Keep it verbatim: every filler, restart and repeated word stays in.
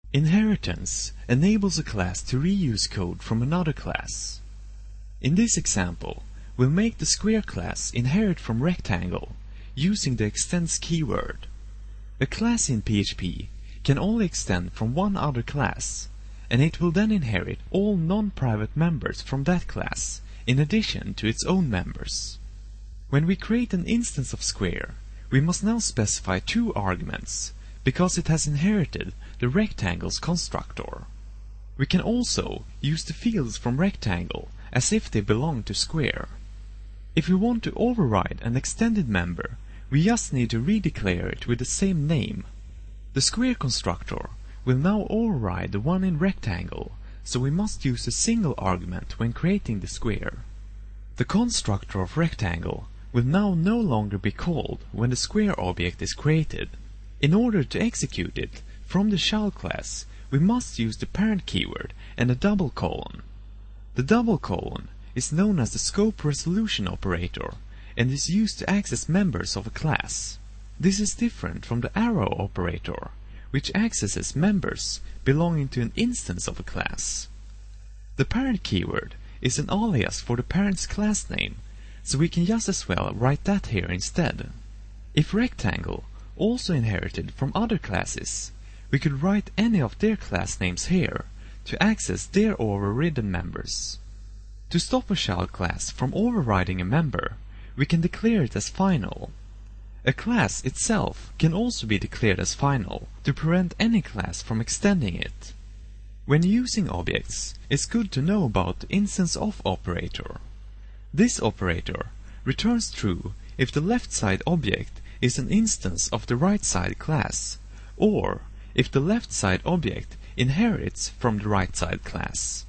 Inheritance enables a class to reuse code from another class. In this example, we'll make the square class inherit from rectangle using the extends keyword. A class in P H P can only extend from one other class, and it will then inherit all non-private members from that class, in addition to its own members. When we create an instance of square, we must now specify two arguments, because it has inherited the rectangle's constructor. We can also use the fields from rectangle as if they belong to square. If we want to override an extended member, we just need to redeclare it with the same name. The square constructor will now override the one in rectangle, so we must use a single argument when creating the square. The constructor of rectangle will now no longer be called when the square object is created. In order to execute it from the shell class, we must use the parent keyword and a double colon. The double colon is known as the scope resolution operator and is used to access members of a class. This is different from the arrow operator, which accesses members belonging to an instance of a class. The parent keyword is an alias for the parent's class name, so we can just as well write that here instead. If rectangle also inherited from other classes, we could write any of their class names here to access their overridden members. To stop a shell class from overriding a member, we can declare it as final. A class itself can also be declared as final to prevent any class from extending it. When using objects, it's good to know about the instance of operator. This operator returns true if the left side object is an instance of the right side class, or if the left side object inherits from the right side class.